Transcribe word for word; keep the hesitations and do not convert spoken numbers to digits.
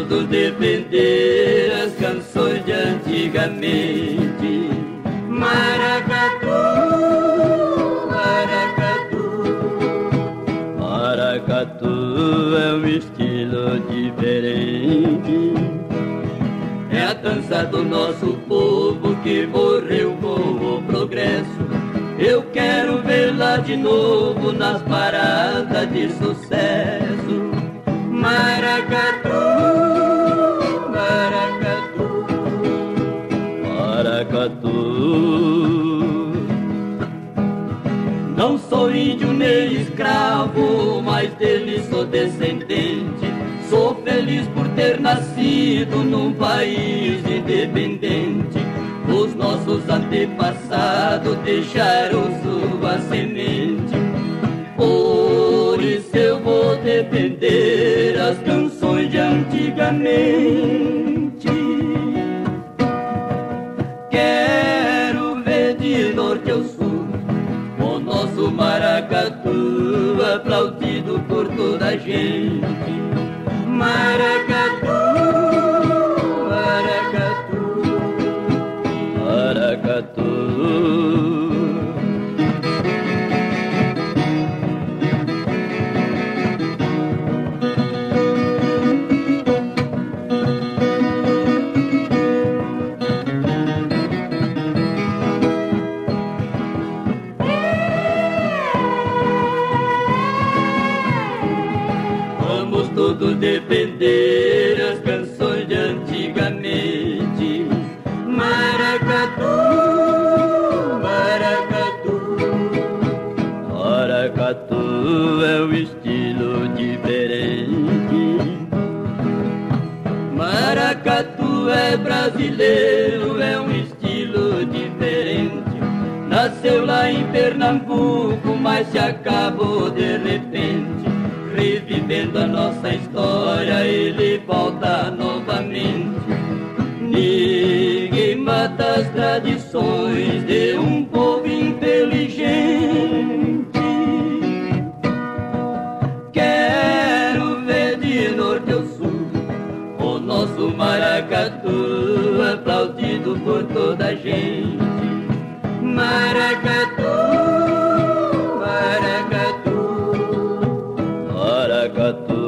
todos defender as canções de antigamente. Maracatu, maracatu, maracatu é um estilo diferente. É a dança do nosso povo que morreu com o progresso. Eu quero vê-la de novo nas paradas de sucesso. Maracatu, maracatu, maracatu. Não sou índio nem escravo, mas dele sou descendente. Sou feliz por ter nascido num país independente. Os nossos antepassados deixaram sua semente. Por isso eu vou defender as canções de antigamente. Quero ver de norte ao sul o nosso maracatu aplaudido por toda a gente. Maracatu, maracatu, maracatu. Vamos todos defender as canções de antigamente. Maracatu, maracatu, maracatu é um estilo diferente. Maracatu é brasileiro, é um estilo diferente. Nasceu lá em Pernambuco, mas se acabou de repente. Revivendo a nossa história, ele volta novamente. Ninguém mata as tradições de um povo inteligente. Quero ver de norte ao sul o nosso maracatu aplaudido por toda a gente. Maracatu, maracatu, maracatu.